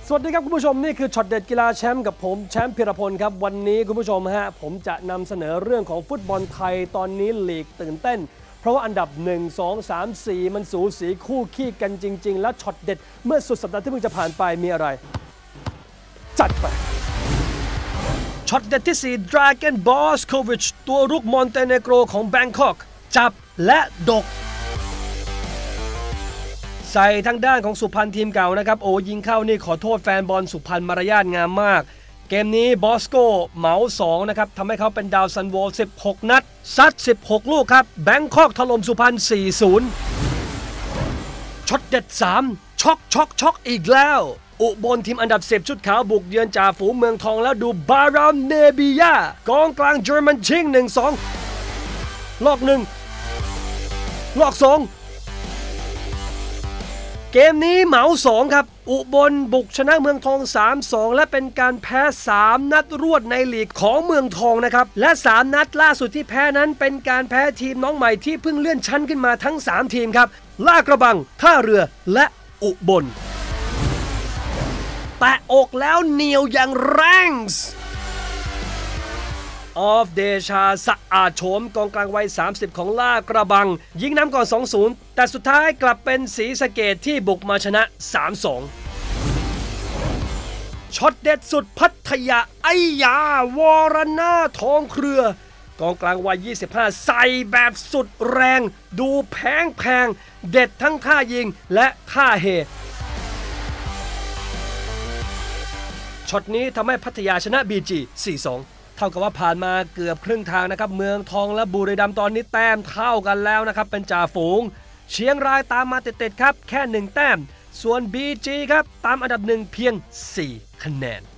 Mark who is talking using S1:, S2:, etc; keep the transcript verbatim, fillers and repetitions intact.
S1: สวัสดีครับคุณผู้ชมนี่คือช็อตเด็ดกีฬาแชมป์กับผมแชมป์พิรพลครับวันนี้คุณผู้ชมฮะผมจะนำเสนอเรื่องของฟุตบอลไทยตอนนี้ลีกตื่นเต้นเพราะว่าอันดับหนึ่ง สอง สาม สี่มันสูสีคู่ขี้กันจริงๆและช็อตเด็ดเมื่อสุดสัปดาห์ที่เพิ่งจะผ่านไปมีอะไรจัดไปช็อตเด็ดที่สี่ Dragan Bošković ตัวรุกมอนเตเนโกรของแบงคอกจับและดกใส่ทางด้านของสุพรรณทีมเก่านะครับโอ้ยิงเข้านี่ขอโทษแฟนบอลสุพรรณมารยาทงามมากเกมนี้บอสโกเหมาสองนะครับทำให้เขาเป็นดาวซันโวสิบหกนัดซัดสิบหกลูกครับแบงคอกถล่มสุพรรณ สี่ศูนย์ ช็อตเด็ดสามช็อกช็อกช็อกอีกแล้วอุบลทีมอันดับสิบชุดขาวบุกเยือนจ่าฝูงเมืองทองแล้วดูบารามเนบิยากองกลางเยอรมันชิง หนึ่งสอง ลอกหนึ่งลอกสองเกมนี้เหมาสองครับอุบลบุกชนะเมืองทอง สามสอง และเป็นการแพ้สามนัดรวดในลีกของเมืองทองนะครับและสามนัดล่าสุดที่แพ้นั้นเป็นการแพ้ทีมน้องใหม่ที่เพิ่งเลื่อนชั้นขึ้นมาทั้งสามทีมครับลาดกระบังท่าเรือและอุบลแตะอกแล้วเหนียวอย่างแรงออฟเดชาสะอาดโฉมกองกลางวัยสามสิบของลาดกระบังยิงนำก่อน สองศูนย์ แต่สุดท้ายกลับเป็นศรีสะเกษที่บุกมาชนะ สามสอง ช็อตเด็ดสุดพัทยาไอยาวรนาทองเครือกองกลางวัยยี่สิบห้าใส่แบบสุดแรงดูแพงแพงเด็ดทั้งท่ายิงและท่าเฮช็อตนี้ทำให้พัทยาชนะ บี จี สี่สองเท่ากับว่าผ่านมาเกือบครึ่งทางนะครับเมืองทองและบุรีรัมย์ตอนนี้แต้มเท่ากันแล้วนะครับเป็นจ่าฝูงเชียงรายตามมาติดๆครับแค่หนึ่งแต้มส่วน บี จี ครับตามอันดับหนึ่งเพียงสี่คะแนน